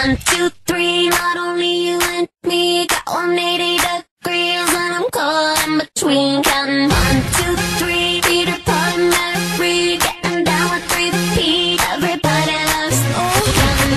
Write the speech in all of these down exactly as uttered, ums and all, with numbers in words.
One, two, three, not only you and me, got one eighty degrees and I'm caught in between. Counting one, two, three, Peter Pan, Mary, getting down with three P. Everybody loves oh, counting.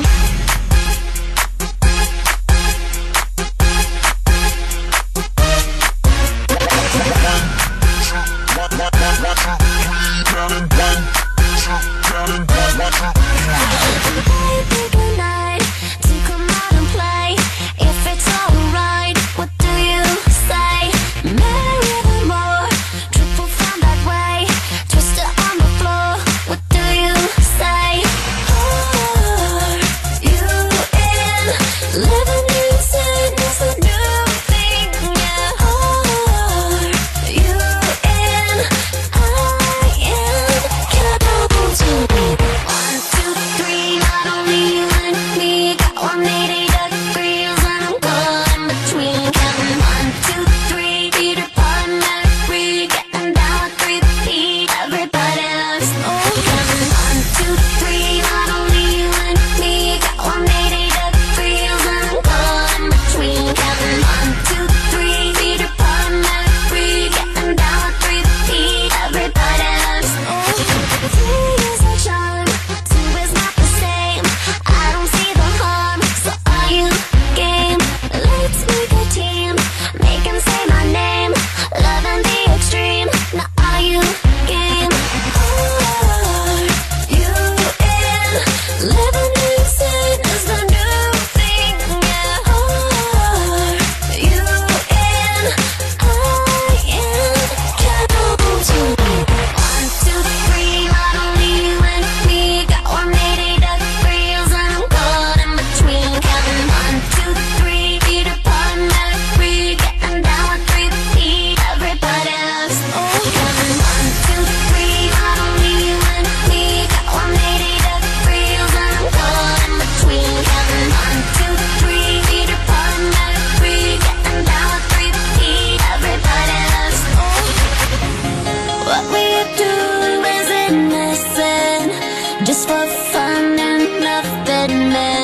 Just for fun and nothing else.